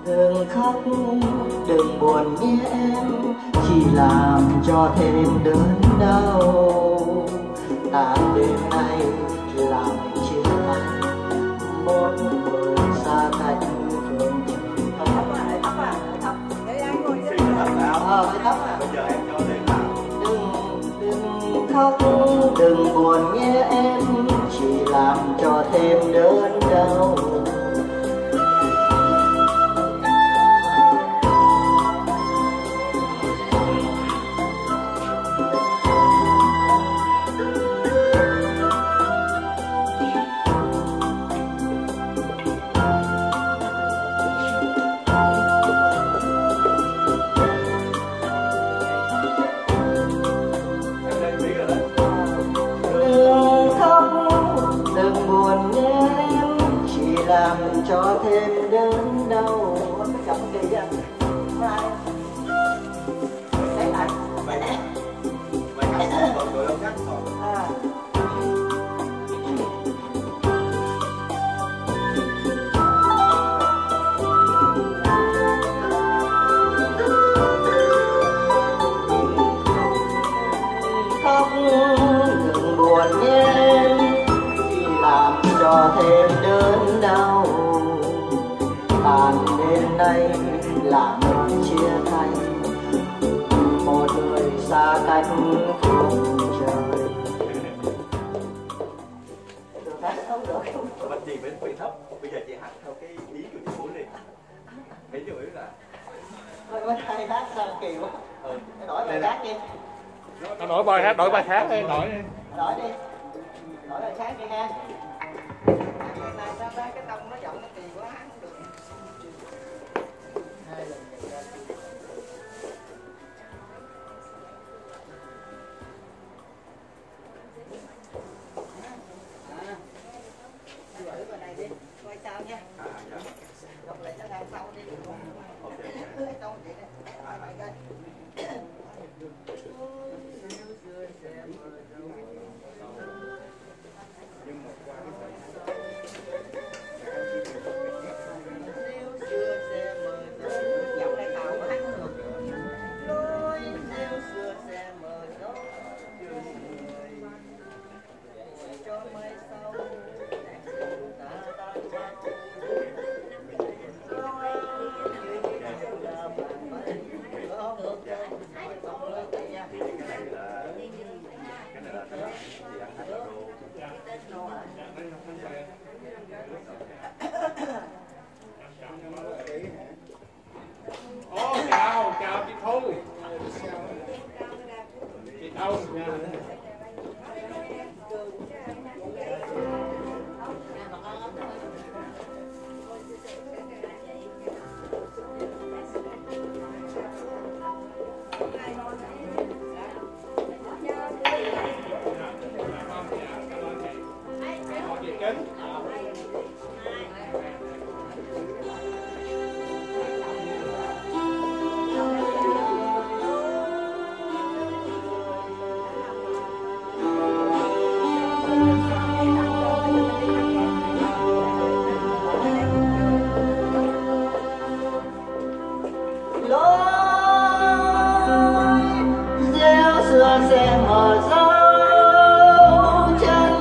Đừng khóc, đừng buồn nhé em, chỉ làm cho thêm đớn đau. Tàn đêm nay là mình chia tay, một người xa cách phương trời. Thấp để ai ngồi Xin thấp nào. Thấp à? Bây giờ em cho để làm. Đừng khóc, đừng buồn nhé em, chỉ làm cho thêm đớn đau. Làm cho thêm đớn đau. Cái cầm kỳ á mai lấy lại Mày cắt còn rồi đâu cắt còn. Khóc đừng buồn nhé, chỉ làm cho thêm đớn đau. Tàn đêm nay là mình chia tay, một người xa cách phương trời. Được hát không được không? Mình gì phải thấp. Bây giờ chị hát theo cái ý của chị muốn đi. Cái điều ấy là Mới hay hát sao kỳ quá. Đổi bài khác đi. Đổi bài hát, đổi bài khác đi, đổi đi. Đổi đi. Đổi bài khác đi ha. này sao ra cái tông nó giọng nó kỳ quá hát không được. Hai lần vậy ra. Gửi vào này đi, coi sao nha. Đọc lại nó làm sau đi. Cái tông vậy đó. Ai bài coi. Chào chị Thu. Chị Thu nha. Sẽ mở dấu chân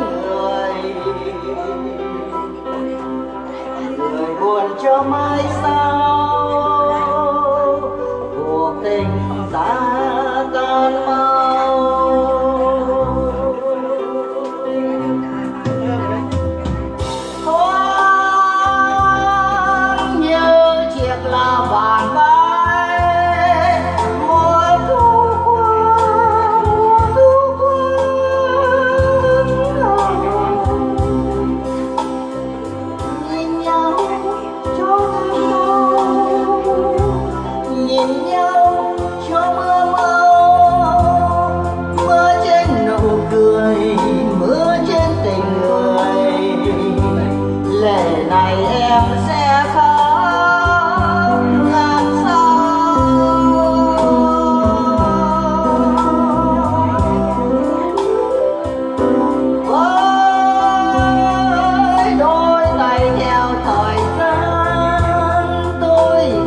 người buồn cho mai sau, cuộc tình ta tan mau. Thoáng như chiếc lá vàng bay mùa thu này em sẽ khóc ngàn sao. Với đôi tay theo thời gian tôi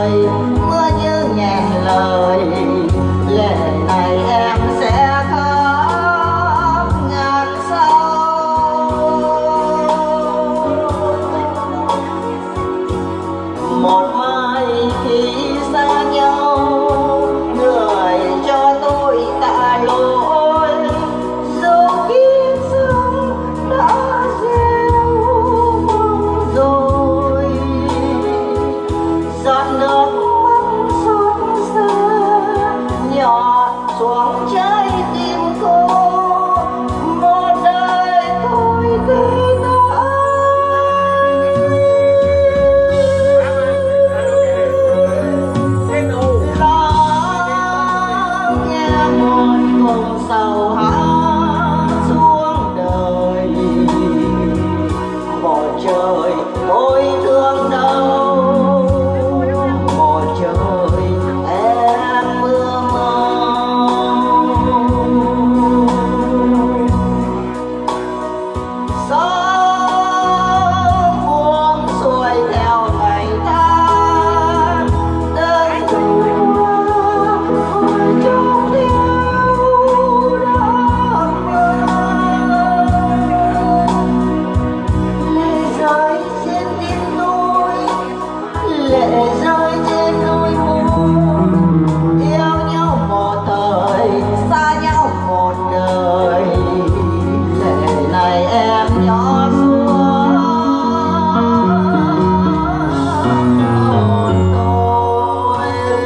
trời mưa như nhẹn lời, lệ này em sẽ khóc ngàn sâu. Một mai khi xa nhau, người cho tôi tạ lỗi, dù kiếp sống đã gieo mong rồi. Giọt nước mắt xót xa nhỏ xuống trái tim cô, một đời tôi kể sầu hát xuống đời. Một trời tôi thương đâu, một trời em mưa mong. Gió buông xuôi theo ngày tháng, từng hoa ôi trong tim lệ rơi trên đôi môi. Yêu nhau một thời, xa nhau một đời, lệ này em nhỏ xuống hồn tôi.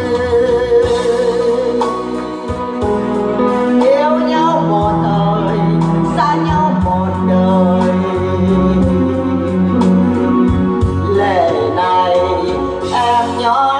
Yêu nhau một thời, xa nhau một đời, lệ này em nhỏ